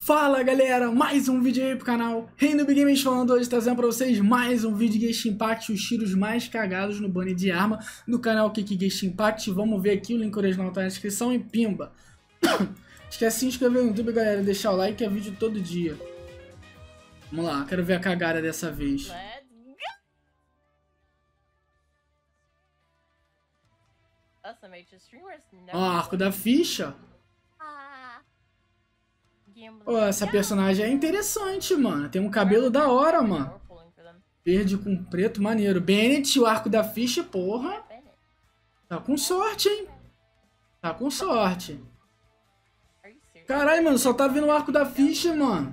Fala galera, mais um vídeo aí pro canal Reino Big Games falando hoje, trazendo pra vocês mais um vídeo de Genshin Impact, os tiros mais cagados no banner de arma do canal Kiki Genshin Impact. Vamos ver aqui, o link original tá na descrição e pimba. Esquece de se inscrever no YouTube, galera, deixar o like, é vídeo todo dia. Vamos lá, quero ver a cagada dessa vez. Ó, arco da ficha. Ó, essa personagem é interessante, mano. Tem um cabelo da hora, mano. Verde com preto, maneiro. Bennett, o arco da ficha, porra. Tá com sorte, hein? Tá com sorte. Caralho, mano, só tá vindo o arco da ficha, mano.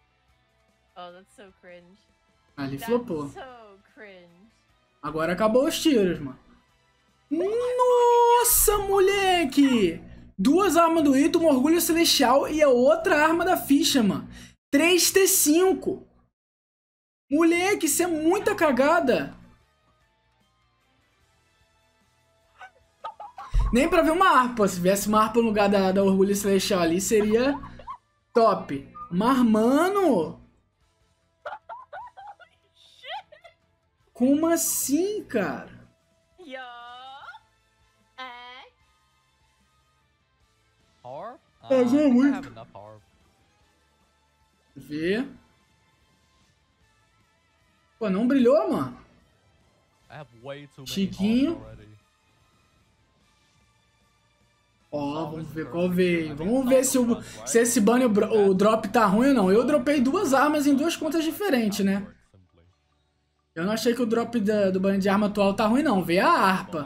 Ali flopou. Agora acabou os tiros, mano. Nossa, moleque! Duas armas do Ito, um Orgulho Celestial e a outra arma da ficha, mano. 3T5. Moleque, isso é muita cagada. Nem pra ver uma harpa. Se tivesse uma harpa no lugar da Orgulho Celestial ali, seria top. Mas, mano... Como assim, cara? Vazou muito. Vê. Pô, não brilhou, mano. Chiquinho. Ó, vamos ver qual veio. Vamos ver se esse banner, o drop tá ruim ou não. Eu dropei duas armas em duas contas diferentes, né? Eu não achei que o drop do banner de arma atual tá ruim, não. Veio a harpa.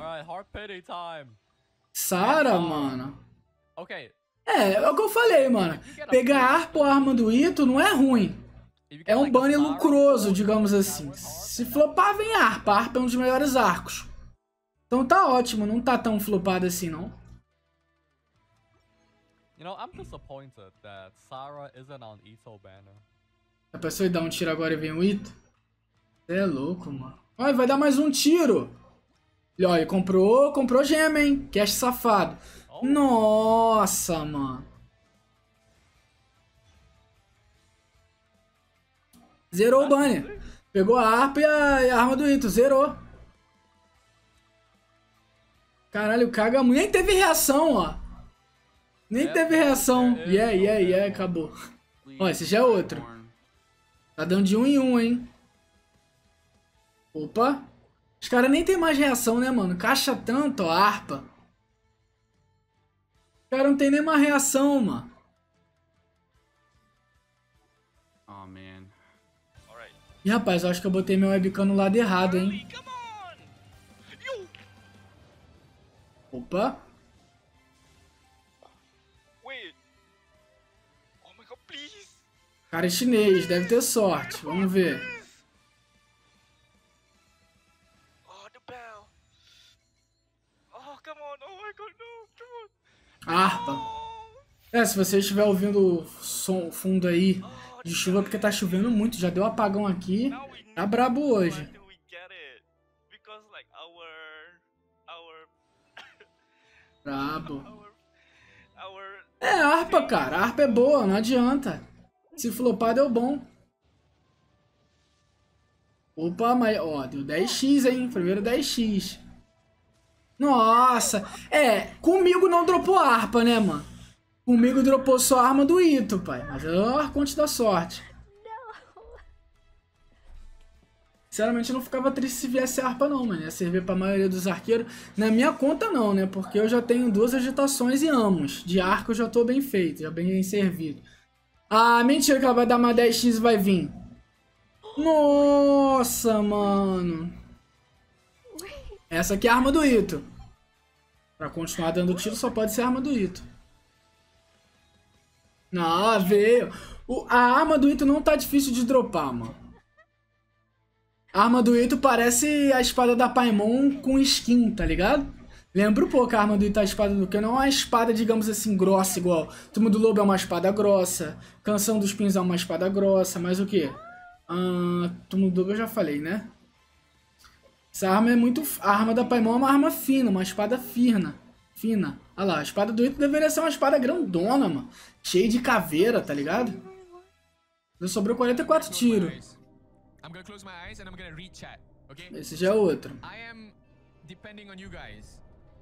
Sara, mano. É o que eu falei, mano. Pegar a harpa ou a arma do Ito não é ruim. É um banner lucroso, digamos assim. Se flopar, vem a harpa. A harpa é um dos melhores arcos. Então tá ótimo, não tá tão flopado assim, não. A pessoa dá um tiro agora e vem o Ito? Você é louco, mano. Olha, vai dar mais um tiro. Olha, ele comprou gema, hein? Cash safado. Nossa, mano. Zerou o banner. Pegou a harpa e a arma do Ito. Zerou. Caralho, caga muito. Nem teve reação, ó. Nem teve reação. Yeah, acabou. Ó, esse já é outro. Tá dando de 1 em 1, hein? Opa. Os caras nem tem mais reação, né, mano? Caixa tanto, ó, a harpa. O cara não tem nenhuma reação, mano. Ih, rapaz, eu acho que eu botei meu webcam no lado errado, hein? Opa. Cara é chinês, deve ter sorte. Vamos ver. Harpa. É, se você estiver ouvindo o som fundo aí de chuva, porque tá chovendo muito, já deu apagão aqui. Tá brabo hoje. Brabo. É harpa, cara. A harpa é boa, não adianta. Se flopar, deu bom. Opa, mas ó, deu 10x, hein? Primeiro 10x. Nossa, comigo não dropou a harpa, né, mano? Comigo dropou só a arma do Ito, pai. Mas é o arconte da sorte. Sinceramente, eu não ficava triste se viesse a harpa, não, mano. Ia servir pra maioria dos arqueiros. Na minha conta, não, né? Porque eu já tenho 2 agitações e amos. De arco eu já tô bem feito, já bem servido. Ah, mentira que ela vai dar uma 10x e vai vir. Nossa, mano. Essa aqui é a arma do Ito. Pra continuar dando tiro só pode ser a arma do Ito. Não, veio. A arma do Ito não tá difícil de dropar, mano. A arma do Ito parece a espada da Paimon com skin, tá ligado? Lembra um pouco a arma do Ito, a espada do Kano. Não é uma espada, digamos assim, grossa igual. Turma do Lobo é uma espada grossa. Canção dos Pins é uma espada grossa. Mas o quê? Turma do Lobo eu já falei, né? Essa arma é muito... A arma da Paimon é uma arma fina, uma espada fina. Olha lá, a espada do Ito deveria ser uma espada grandona, mano. Cheia de caveira, tá ligado? Já sobrou 44 tiros. I'm gonna close my eyes and I'm gonna read chat, okay? Esse já é outro. I am depending on you guys.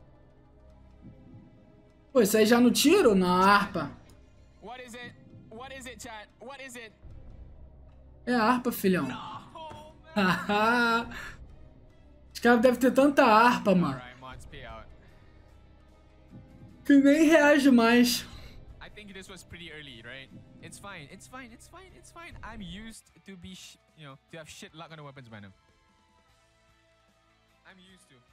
Pô, isso aí já no tiro? Na harpa. What is it? What is it, chat? What is it? É a harpa, filhão. Oh, man. Os caras devem ter tanta harpa, mano. Alright, mods, pay out. Que nem reage mais. I think this was pretty early, right? It's fine. It's fine. It's fine. It's fine. I'm used to be, to have shit luck on the weapons, man. I'm used to.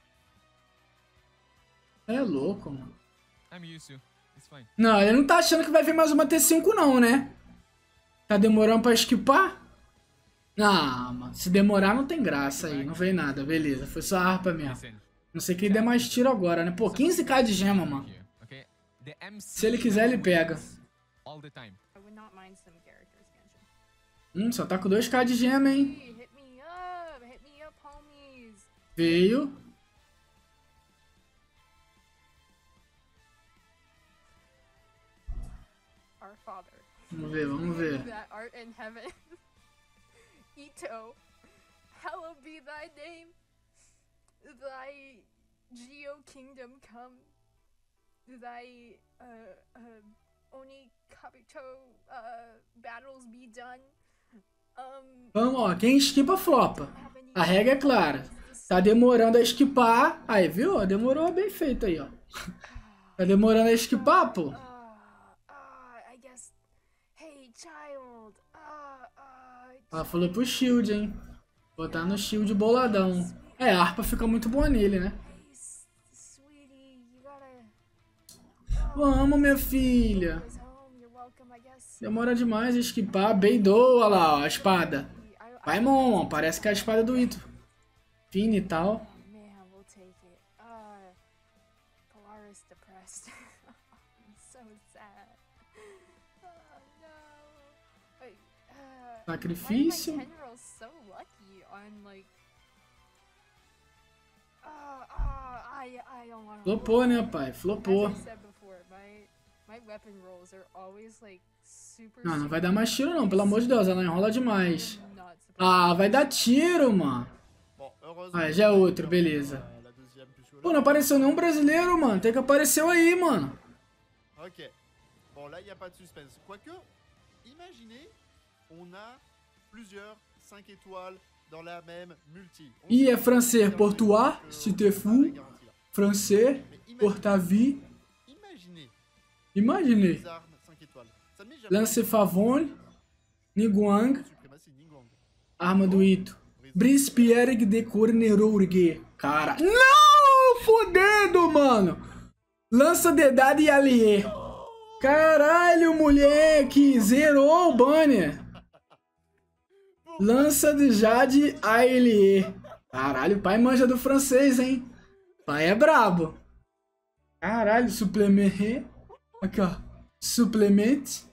É louco, mano. I'm used to. It's fine. Não, ele não tá achando que vai vir mais uma T5 não, né? Tá demorando pra esquipar? Não, mano. Se demorar não tem graça aí. Não veio nada. Beleza. Foi só a harpa mesmo. Listen. Não sei que ele dê mais tiro agora, né? Pô, 15k de gema, mano. Here, okay? The MC Se ele quiser, ele pega. all the time. I would not mind some characters, Genshin. Só tá com 2k de gema, hein? Hey, hit me up, homies. Veio. Our Father. Vamos ver, vamos ver. That art in heaven. Ito, hallowed be thy name. Thy Geo kingdom come. Thy Oni Kabuto battles be done. Vamos, ó. Quem esquipa, flopa. A regra é clara. Tá demorando a esquipar. Aí, viu? Demorou bem feito aí, ó. Tá demorando a esquipar, pô. I guess. Hey, child. Ela falou pro shield, hein? Botar no shield boladão. É, a harpa fica muito boa nele, né? Hey, sweetie, you gotta. Vamos, minha filha. Goes home. You're welcome, I guess. Demora demais a esquipar. Beidou, olha lá, ó, a espada. Vai, Mon. Parece que é a espada do Ito. Fina e tal. Man, we'll take it. Polaris depressed. I'm so sad. Oh no. Wait, Sacrifício. why is my 10-year-old so lucky on like? I don't want to. Flopou, né, pai? Flopou. As I said before, my weapon rolls are always like super. Não, não vai dar mais tiro não, pelo amor de Deus, ela enrola demais. Not supposed Ah, vai dar tiro, mano. Ah, já é outro, beleza. Pô, não apareceu nenhum brasileiro, mano. Tem que apareceu aí, mano. Ok. Bon, là, il n'y a pas de suspense. Quoique, imaginez, on a plusieurs 5 étoiles dans la même multi. Ih, é francês. Portuá, se te fou. Francês, portavi. Imaginez Imaginez. les armes 5 étoiles. Ça ne m'est jamais Lance Favone. Niguang. arrivé. Suprématie Ningguang. Arma do Ito. Brispierg de Cornerourgue. Cara. Não! Fudendo, mano. Lança dedada e aliê. Caralho, moleque. Zerou o banner. Lança de Jade Aelie. Caralho, o pai manja do francês, hein? Pai é brabo. Caralho, suplemento. Aqui, ó. Suplement.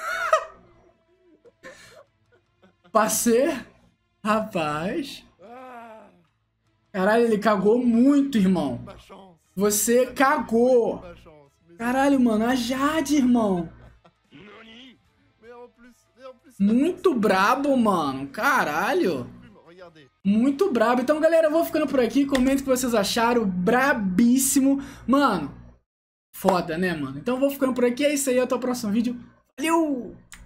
Passer. Rapaz. Caralho, ele cagou muito, irmão. Ma chance. Você cagou. Ma chance. Mais, Caralho, mano, a Jade, irmão. mais en plus, Muito brabo, mano. Caralho. regardez. Muito brabo. Então, galera, eu vou ficando por aqui. Comenta o que vocês acharam. Brabíssimo. Mano, foda, né, mano? Então, eu vou ficando por aqui. É isso aí. Até o próximo vídeo. Valeu!